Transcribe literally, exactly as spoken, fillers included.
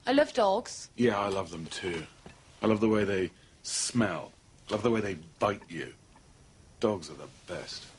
I love dogs. Yeah, I love them too. I love the way they smell. Love the way they bite you. Dogs are the best.